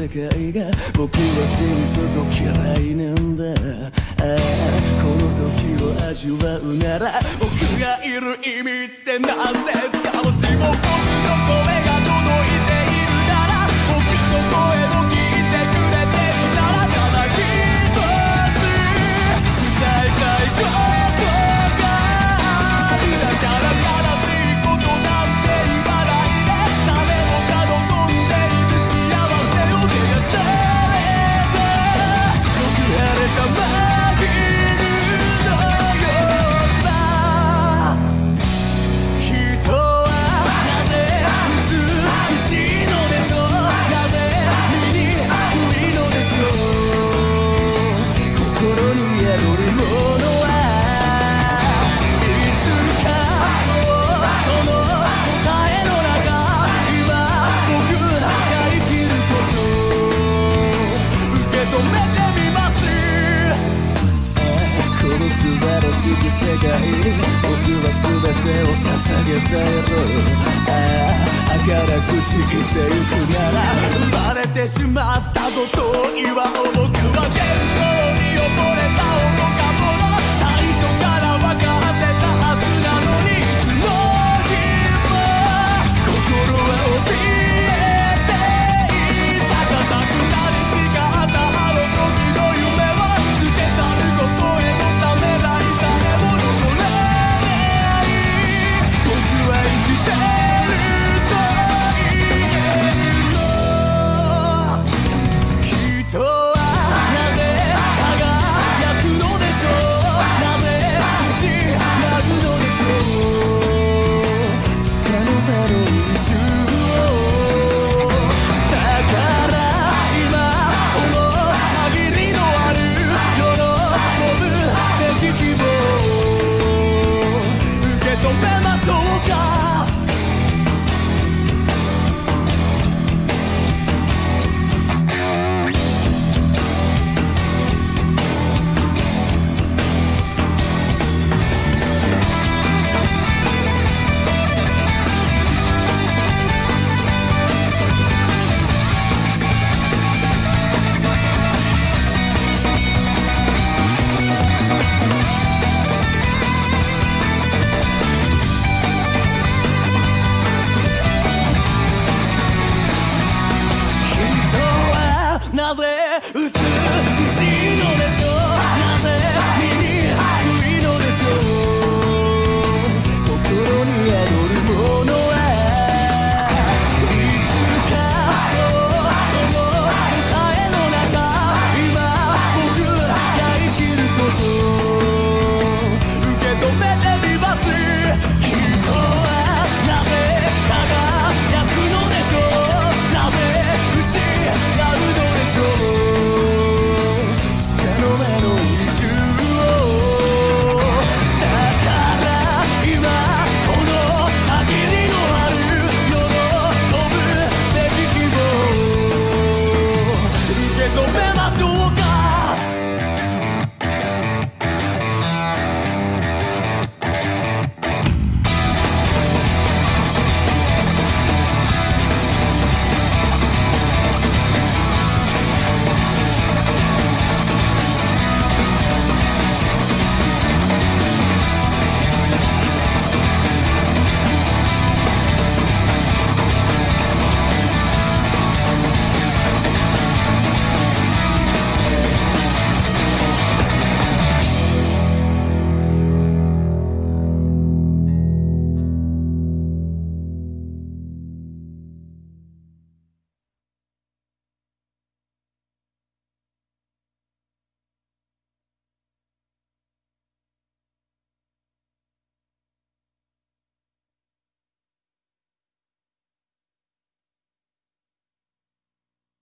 世界が僕は心底嫌いなんだ。この時を味わうなら僕がいる意味って何ですか。もしも僕の声が届いているなら、僕の声を聞いてくれてるなら、ただ一つ伝えたいことがある。だから悲しいことなんて言わないで、誰もが望んでいる幸せを照らされた僕晴れた真昼のようさ。人はなぜ美しいのでしょう。なぜ醜いのでしょう。心に宿るものはいつかその答えの中、今僕らが生きることを受け止めてみます。この素晴らしき世界に僕は全てを捧げている。儚く散ってゆくなら、生まれてしまったことを祝おう。僕は幻想に思う